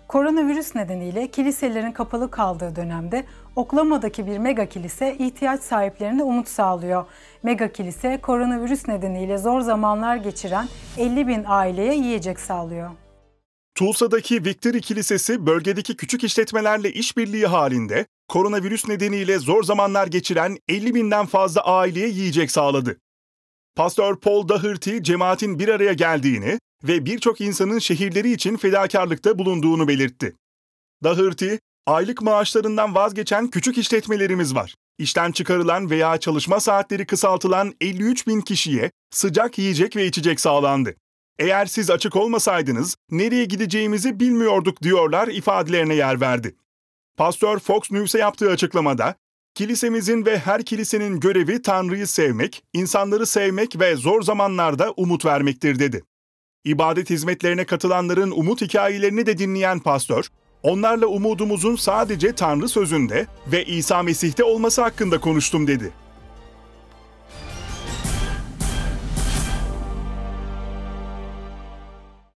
Koronavirüs nedeniyle kiliselerin kapalı kaldığı dönemde Oklahoma'daki bir mega kilise ihtiyaç sahiplerine umut sağlıyor. Mega kilise koronavirüs nedeniyle zor zamanlar geçiren 50.000 aileye yiyecek sağlıyor. Tulsa'daki Victory Kilisesi bölgedeki küçük işletmelerle işbirliği halinde koronavirüs nedeniyle zor zamanlar geçiren 50.000'den fazla aileye yiyecek sağladı. Pastör Paul Daugherty, cemaatin bir araya geldiğini ve birçok insanın şehirleri için fedakarlıkta bulunduğunu belirtti. Daugherty, aylık maaşlarından vazgeçen küçük işletmelerimiz var. İşten çıkarılan veya çalışma saatleri kısaltılan 53.000 kişiye sıcak yiyecek ve içecek sağlandı. Eğer siz açık olmasaydınız nereye gideceğimizi bilmiyorduk diyorlar ifadelerine yer verdi. Pastör Fox News'e yaptığı açıklamada, kilisemizin ve her kilisenin görevi Tanrı'yı sevmek, insanları sevmek ve zor zamanlarda umut vermektir dedi. İbadet hizmetlerine katılanların umut hikayelerini de dinleyen pastör, onlarla umudumuzun sadece Tanrı sözünde ve İsa Mesih'te olması hakkında konuştum dedi.